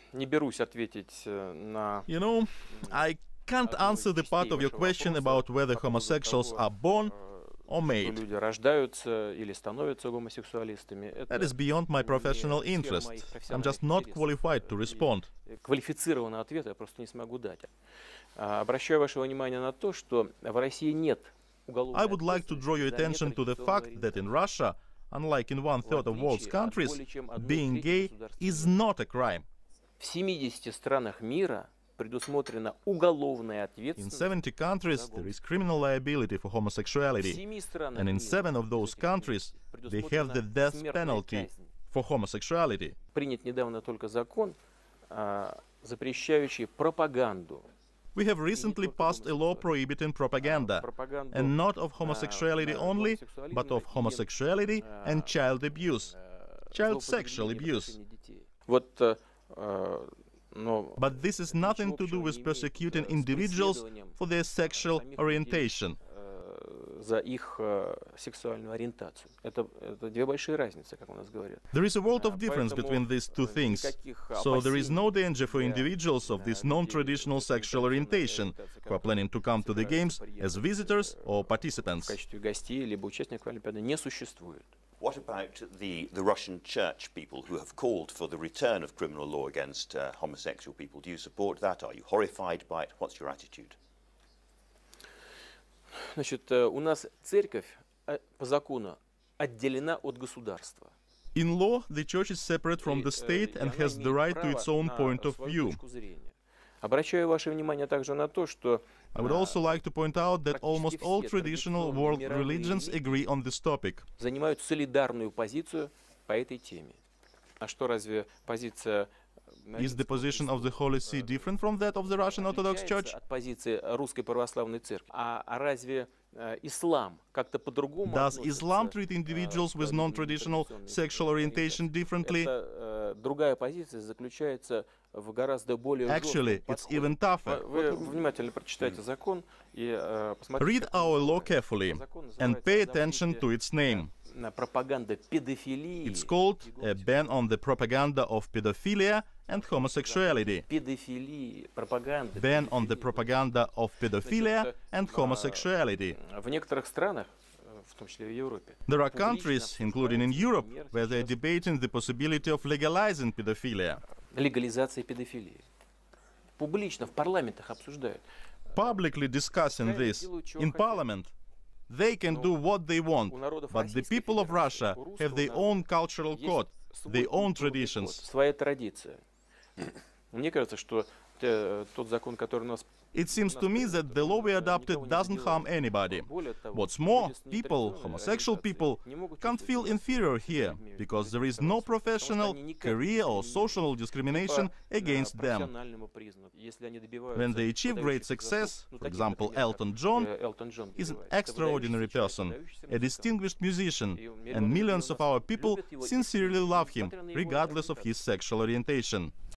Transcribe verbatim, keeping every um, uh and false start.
не берусь ответить на... You know, I can't answer the part of your question about whether homosexuals are born or что made. люди рождаются или становятся гомосексуалистами. That Это is beyond my не professional сфера interest. моих I'm just профессиональных not интересов. qualified to respond. И квалифицированного ответа я просто не смогу дать. А, Обращаю ваше внимание на то, что в России нет уголовной I would like to draw your ответственности attention за to the fact that in нетрадиционную Russia, unlike in one third of world's countries, being gay is not a crime. В семидесяти странах мира предусмотрена уголовная In ответственность. seventy countries, there is criminal liability for В homosexuality, семи странах and in мира seven of those countries, they have the death penalty for homosexuality. Принят недавно только закон, а, запрещающий пропаганду. We have recently passed a law prohibiting propaganda, пропаганду and not of homosexuality only, but of homosexuality and child abuse, child sexual abuse. детей. Вот, э, э, но But this is nothing to do with persecuting individuals for their sexual orientation. э, за их э, сексуальную ориентацию. Это, это две большие разницы, как у нас говорят. There is a world А, of difference поэтому, between these two э, things, никаких so there is no опасений danger for для, individuals of э, this людей non-traditional с sexual orientation ориентацией, who are planning to come to the games собираются as приехать, visitors or в participants. качестве гостей либо участников Олимпиады, не существует. What about the, the Russian church people who have called for the return of criminal law against uh, homosexual people? Do you support that? Are you horrified by it? What's your attitude? Значит, э, у нас церковь э, по закону отделена от государства. In law, the church is separate from И, the э, state и and она has the имеет right to право its own на point of свою view. точку зрения. Обращаю ваше внимание также на то, что I would э, also like to point out that almost all traditional world religions agree on this topic. занимают солидарную позицию по этой теме. А что, разве позиция Is the position of the Holy See different from that of the Russian Orthodox Church? от позиции Русской Православной Церкви? А, а разве э, ислам как-то по-другому Does относится, Islam treat э, individuals к with людям non-traditional нетрадиционной sexual orientation ориентации? differently? Это, э, другая позиция заключается в гораздо более Actually, жестком it's подходе. even tougher. Вы внимательно прочитайте закон и э, посмотрите. Read как он our law называется. carefully Закон and называется pay о attention запрете to its name. на пропаганда педофилии. It's called и a ban on the propaganda of pedophilia and homosexuality. Педофилии, пропаганда. Ban on the propaganda of pedophilia and homosexuality. В некоторых странах, э, в том числе в Европе, There are публично countries, including in обсуждается Europe, пример where they're сейчас debating the possibility of legalizing pedophilia. легализации педофилии. Публично в парламентах обсуждают. Publicly discussing this in parliament. They can do what they want, but the people of Russia have their own cultural code, their own traditions. Своя традиция. Мне кажется, что э, тот закон, который у нас It seems to me that the law we adopted doesn't harm anybody. What's more, people, homosexual people, can't feel inferior here, because there is no professional, career or social discrimination against them. When they achieve great success, for example, Elton John is an extraordinary person, a distinguished musician, and millions of our people sincerely love him, regardless of his sexual orientation.